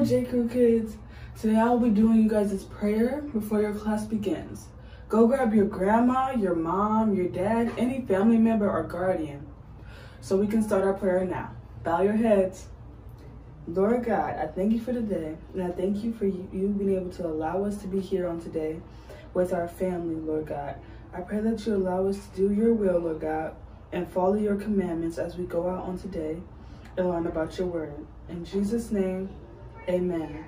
J. Crew kids. Today I'll be doing you guys' prayer before your class begins. Go grab your grandma, your mom, your dad, any family member or guardian, so we can start our prayer now. Bow your heads. Lord God, I thank you for today, and I thank you for you being able to allow us to be here on today with our family, Lord God. I pray that you allow us to do your will, Lord God, and follow your commandments as we go out on today and learn about your word. In Jesus' name, amen.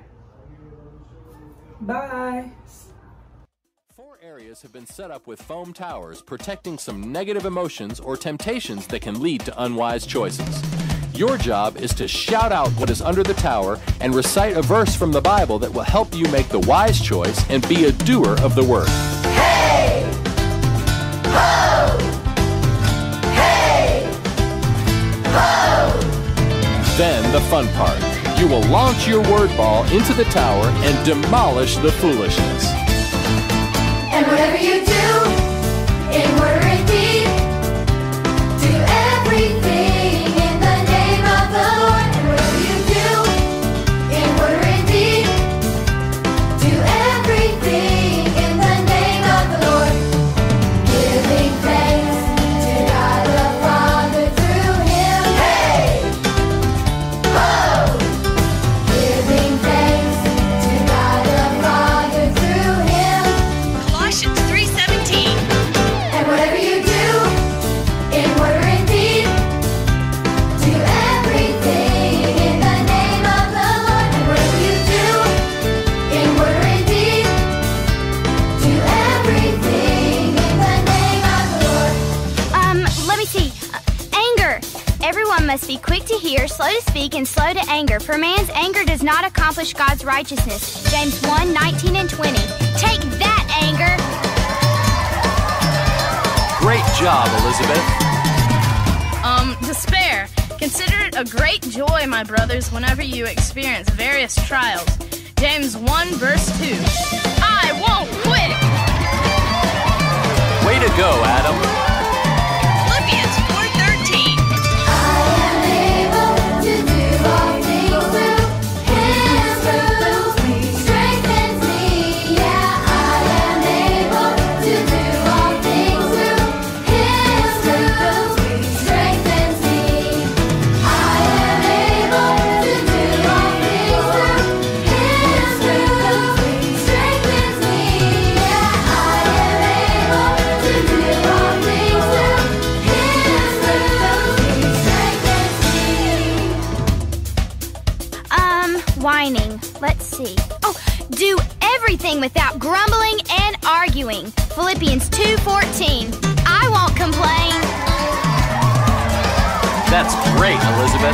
Bye. 4 areas have been set up with foam towers, protecting some negative emotions or temptations that can lead to unwise choices. Your job is to shout out what is under the tower and recite a verse from the Bible that will help you make the wise choice and be a doer of the word. Hey! Ho! Hey! Ho! Then the fun part. You will launch your word ball into the tower and demolish the foolishness. And whatever you do, in word or in deed, do everything in the name of the Lord. And whatever you do, in word or in deed, do everything in the name of the Lord. Giving thanks to God the Father through Him. Hey! Ho! Giving thanks to God the Father through Him. Colossians 3:17. And whatever you do, in word or in deed, do everything in the name of the Lord. And whatever you do, in word or in deed, do everything in the name of the Lord. Let me see. Anger. Everyone must be quick to hear, slow to speak, and slow to anger, for man's anger does not accomplish God's righteousness. James 1:19 and 20. Take that, anger! Great job, Elizabeth. Despair. Consider it a great joy, my brothers, whenever you experience various trials. James 1 verse 2. I won't quit! Way to go, Adam. Philippians 4:13. I am able to do all things through Him who strengthens me. Yeah, I am able to do all things through Him who strengthens me. I am able to do all things through Him who strengthens me. Yeah, I am able to do all things through Him who strengthens me. Whining. Let's see. Oh, do everything without grumbling and arguing. Philippians 2:14. I won't complain. That's great, Elizabeth.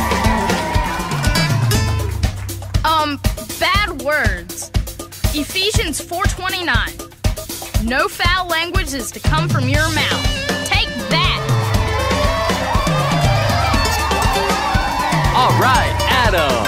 Bad words. Ephesians 4:29. No foul language is to come from your mouth. Take that. All right, Adam.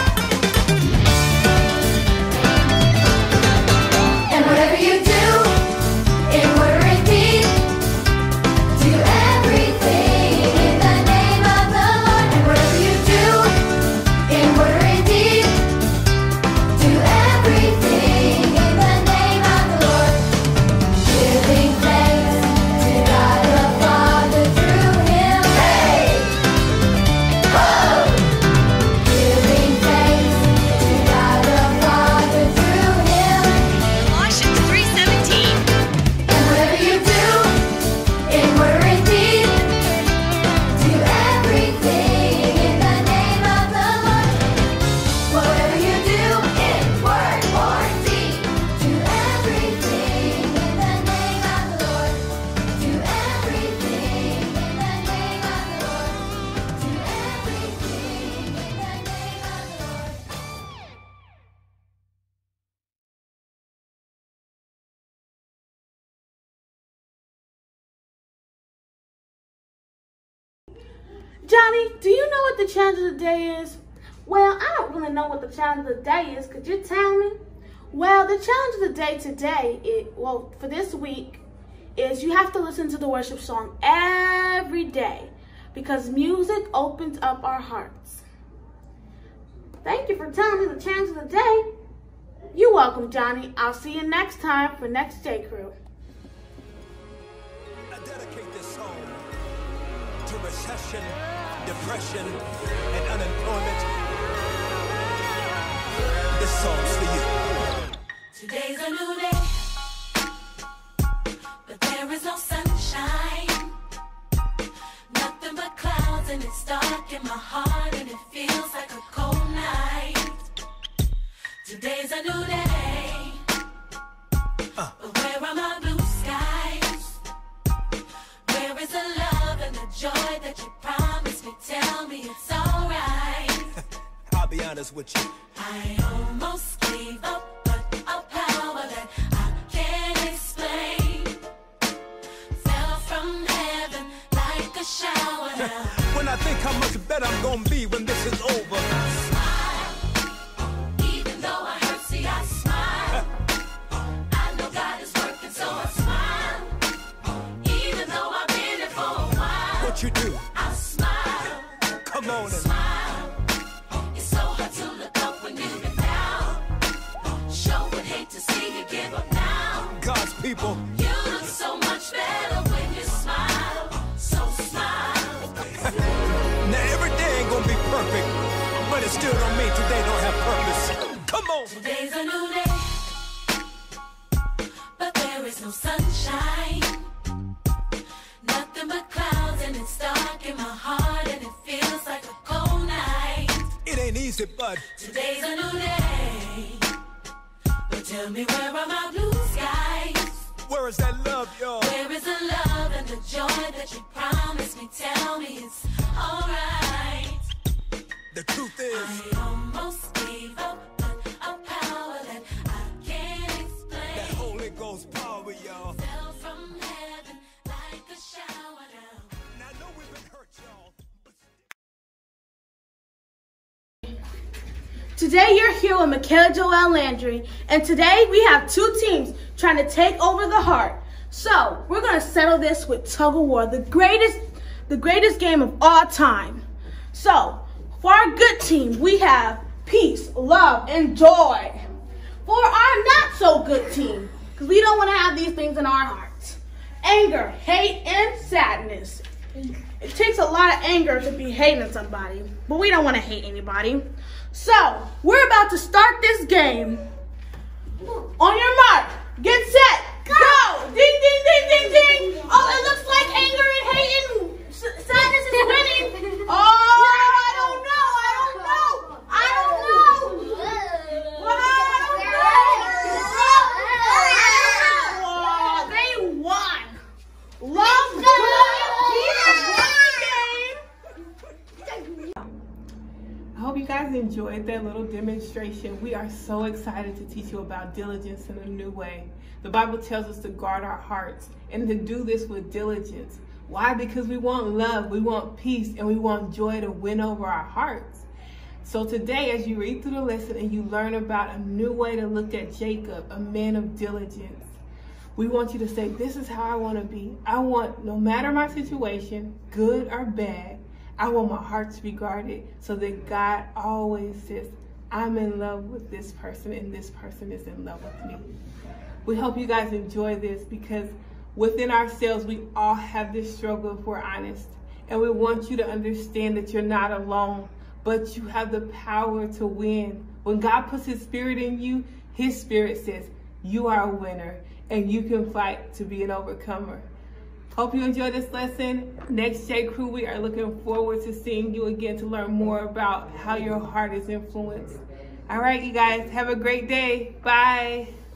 And whatever you do, in word or in deed, do everything in the name of the Lord. And whatever you do, in word or in deed, do everything in the name of the Lord. Giving thanks to God the Father through Him. Hey! Ho! Giving thanks to God the Father through Him. Colossians 3:17. And whatever you do, in word or in deed, do everything in the name of the Lord. Whatever you do, in word or deed, do everything in the name of the Lord. Do everything in the name of the Lord. Do everything in the name of the Lord. Johnny, do you know what the challenge of the day is? Well, I don't really know what the challenge of the day is. Could you tell me? Well, the challenge of the day today, for this week, is you have to listen to the worship song every day because music opens up our hearts. Thank you for telling me the challenge of the day. You're welcome, Johnny. I'll see you next time for Next J Crew. I dedicate this song to recession, depression, and unemployment. This song's for you. Today's a new day, but there is no sunshine. Nothing but clouds, and it's dark in my heart, and it feels like a cold night. Today's a new day, but where are my blue skies? Where is the love and the joy that you promised me? Tell me it's alright. I'll be honest with you. I almost gave up, but a power that I can't explain fell from heaven like a shower now. When I think how much better I'm gonna be when this is over. Smile, even though I hurt, see I smile. I know God is working, so I smile. Even though I've been here for a while, What you do? I smile. Come on and Smile. It's so hard to look up when you've been down. Sure would hate to see you give up now. God's people. You look so much better when you smile. So smile. Now every day ain't gonna be perfect, but it still don't mean today don't have purpose. Come on. Today's a new day, but there is no sunshine. Nothing but clouds, and it's dark in my heart, and it feels like a cold night. It ain't easy, but Today's a new day, but tell me, where are my blue skies? where is that love, y'all? Where is the love and the joy that you promised me? Tell me it's alright. The truth is, I almost gave up, but a power that I can't that explain Holy Ghost power, y'all. fell from heaven like a shower now. Now I know we've been hurt, y'all. Today you're here with Michaela Joelle Landry, and today we have two teams trying to take over the heart. So we're gonna settle this with tug of war, the greatest game of all time. So for our good team, we have peace, love, and joy. For our not so good team, because we don't want to have these things in our hearts, anger, hate, and sadness. It takes a lot of anger to be hating somebody, but we don't want to hate anybody. So, we're about to start this game. On your mark, get set, go! Ding, ding, ding, ding, ding! Oh, it looks like anger and hate and sadness is winning. Oh, I don't know. Oh, they won. Love, I hope you guys enjoyed that little demonstration. We are so excited to teach you about diligence in a new way. The Bible tells us to guard our hearts and to do this with diligence. Why? Because we want love, we want peace, and we want joy to win over our hearts. So today, as you read through the lesson and you learn about a new way to look at Jacob, a man of diligence, we want you to say, this is how I want to be. I want, no matter my situation, good or bad, I want my heart to be guarded so that God always says, I'm in love with this person and this person is in love with me. We hope you guys enjoy this because within ourselves, we all have this struggle if we're honest. And we want you to understand that you're not alone, but you have the power to win. When God puts his spirit in you, his spirit says, you are a winner and you can fight to be an overcomer. Hope you enjoyed this lesson. Next J Crew, we are looking forward to seeing you again to learn more about how your heart is influenced. All right, you guys, have a great day. Bye.